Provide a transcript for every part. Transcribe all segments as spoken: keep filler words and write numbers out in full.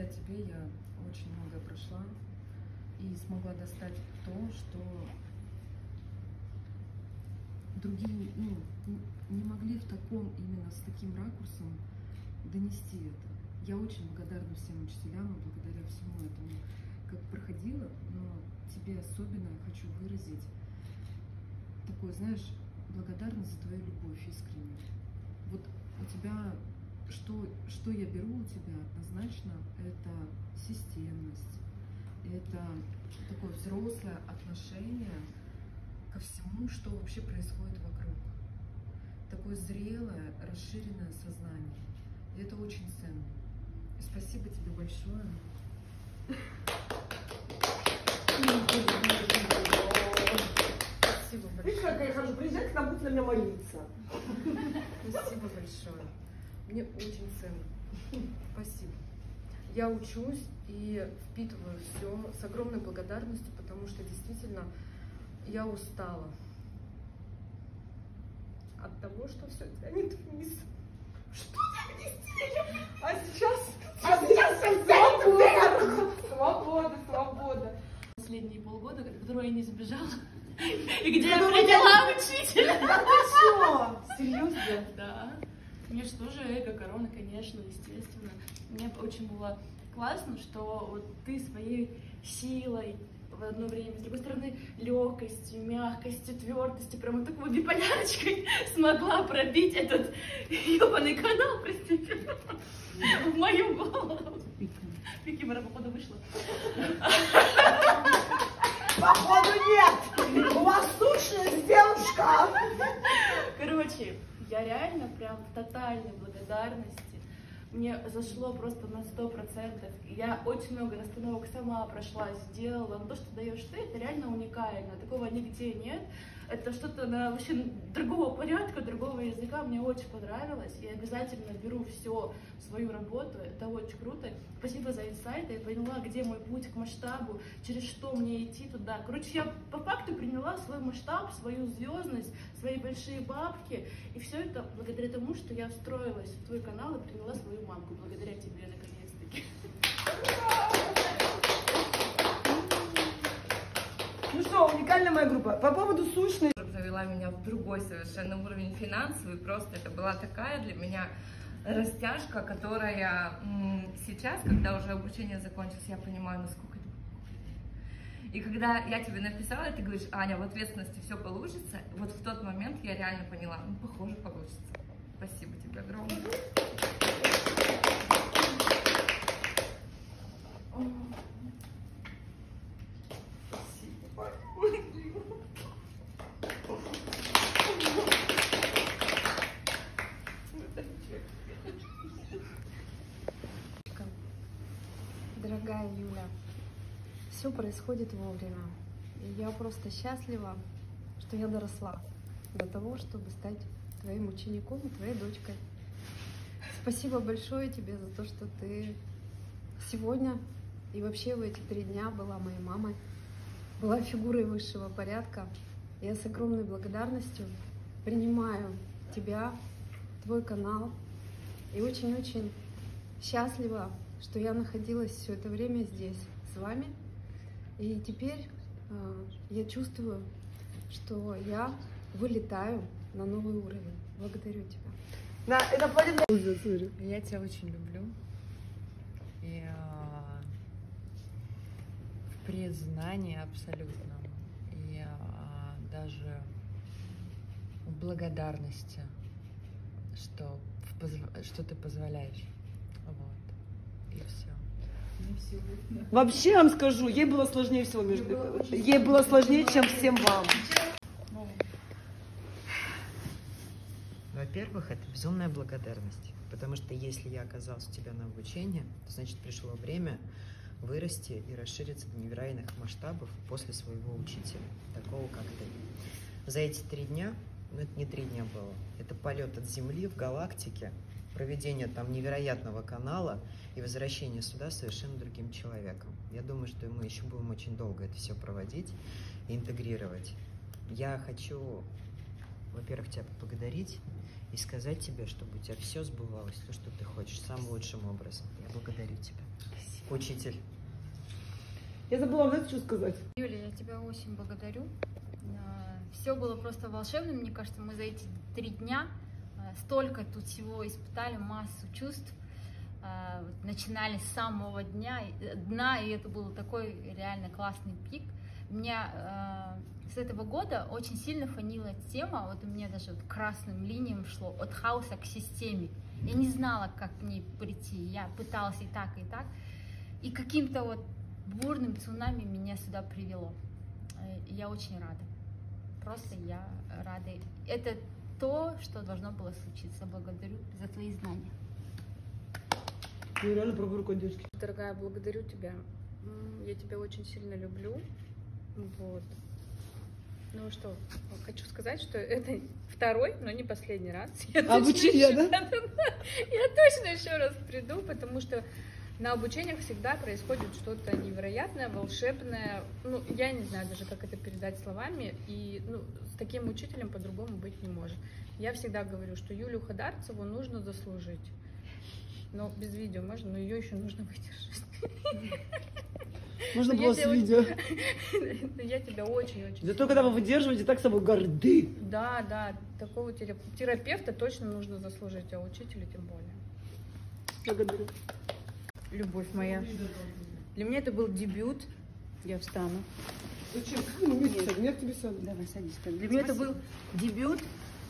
тебе я очень многое прошла и смогла достать то, что другие ну, не могли в таком, именно с таким ракурсом донести это. Я очень благодарна всем учителям и благодаря всему этому, как проходила, но тебе особенно хочу выразить такое, знаешь, благодарность за твою любовь искреннюю. Вот у тебя, что, что я беру у тебя однозначно, это системность, это такое взрослое отношение ко всему, что вообще происходит вокруг. Такое зрелое, расширенное сознание. И это очень ценно. И спасибо тебе большое. Спасибо большое. Видишь, как я хожу, приезжать, там будет на меня молиться. Спасибо большое. Мне очень ценно. Спасибо. Я учусь и впитываю все с огромной благодарностью, потому что действительно я устала от того, что все тянет вниз. Что так нести? А сейчас, А сейчас все тянет вверх. Свобода, свобода. Последние полгода, которого я не сбежала, и где я приняла учителя. Да ты что? Серьезно? Да. Мне же тоже эго, корона, конечно, естественно. Мне очень было классно, что вот ты своей силой в одно время, с другой стороны, легкостью, мягкостью, твердостью, прямо такой биполярочкой смогла пробить этот ебаный канал, простите, в мою голову. Кикимора, походу, вышла. Походу нет! У вас сущность, девушка! Короче, я реально прям в тотальной благодарности. Мне зашло просто на сто процентов. Я очень много расстановок сама прошла, сделала. Но то, что даешь ты, это реально уникально. Такого нигде нет. Это что-то на вообще другого порядка, другого языка. Мне очень понравилось. Я обязательно беру все в свою работу. Это очень круто. Спасибо за инсайты. Я поняла, где мой путь к масштабу, через что мне идти туда. Короче, я по факту приняла свой масштаб, свою звездность, свои большие бабки. И все это благодаря тому, что я встроилась в твой канал и приняла свою мамку. Благодаря тебе, наконец-таки. Ну что, уникальная моя группа. По поводу сущности. Завела меня в другой совершенно уровень финансовый. Просто это была такая для меня растяжка, которая сейчас, когда уже обучение закончилось, я понимаю, насколько это было. И когда я тебе написала, и ты говоришь: Аня, в ответственности все получится, вот в тот момент я реально поняла, ну, похоже, получится. Спасибо тебе огромное. Дорогая Юля, все происходит вовремя. И я просто счастлива, что я доросла до того, чтобы стать твоим учеником и твоей дочкой. Спасибо большое тебе за то, что ты сегодня и вообще в эти три дня была моей мамой, была фигурой высшего порядка. Я с огромной благодарностью принимаю тебя, твой канал, и очень-очень счастлива, что я находилась все это время здесь с вами. И теперь э, я чувствую, что я вылетаю на новый уровень. Благодарю тебя. Да, это пойдет. Я тебя очень люблю. И а, в признании абсолютном. И а, даже в благодарности, что, в позв... что ты позволяешь. Вот. И все. Вообще вам скажу, ей было сложнее всего между... Ей было сложнее, чем всем вам. Во-первых, это безумная благодарность, потому что если я оказалась у тебя на обучении, то значит пришло время вырасти и расшириться до невероятных масштабов после своего учителя, такого как ты. За эти три дня, ну это не три дня было, это полет от Земли в галактике, проведение там невероятного канала и возвращение сюда совершенно другим человеком. Я думаю, что мы еще будем очень долго это все проводить и интегрировать. Я хочу, во-первых, тебя поблагодарить и сказать тебе, чтобы у тебя все сбывалось, то, что ты хочешь, самым лучшим образом. Я благодарю тебя. Спасибо. учитель. Я забыла, знаете, что сказать? Юля, я тебя очень благодарю. Все было просто волшебно, мне кажется, мы за эти три дня столько тут всего испытали, массу чувств. Начинали с самого дня, дна, и это был такой реально классный пик. Меня э, с этого года очень сильно фанила тема, вот у меня даже вот красным линиям шло от хаоса к системе. Я не знала, как к ней прийти, я пыталась и так, и так. И каким-то вот бурным цунами меня сюда привело. Я очень рада. Просто я рада. Это то, что должно было случиться. Благодарю за твои знания. Ну, реально правой рукой девочки. Дорогая, благодарю тебя. Я тебя очень сильно люблю. Вот. Ну что, хочу сказать, что это второй, но не последний раз. Я Обучение, точно, да? Я точно еще раз приду, потому что на обучениях всегда происходит что-то невероятное, волшебное. Ну, я не знаю даже, как это передать словами. И ну, с таким учителем по-другому быть не может. Я всегда говорю, что Юлю Хадарцеву нужно заслужить. Но без видео можно, но ее еще нужно выдержать. Можно Но было я с видео. Но я тебя очень-очень... Зато когда вы выдерживаете, так собой горды. Да, да, такого терапевта точно нужно заслужить, а учителя тем более. Благодарю. Любовь моя. Для меня это был дебют. Я встану. Зачем? Ну, нет, сядь, я к тебе сяду. Давай, садись. Для меня это был дебют.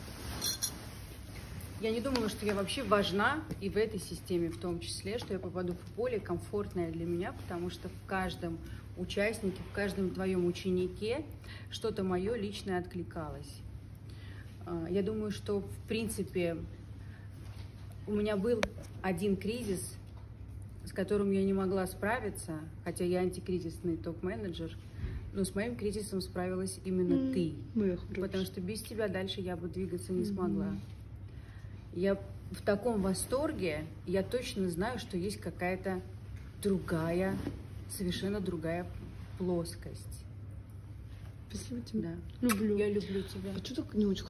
Я не думала, что я вообще важна и в этой системе в том числе, что я попаду в поле комфортное для меня, потому что в каждом участнике, в каждом твоем ученике что-то мое личное откликалось. Я думаю, что в принципе у меня был один кризис, с которым я не могла справиться, хотя я антикризисный топ-менеджер, но с моим кризисом справилась именно mm. ты, Моя потому что без тебя дальше я бы двигаться не mm-hmm. смогла. Я в таком восторге, я точно знаю, что есть какая-то другая, совершенно другая плоскость. Спасибо тебе. Да. Люблю. Я люблю тебя. А что так не очень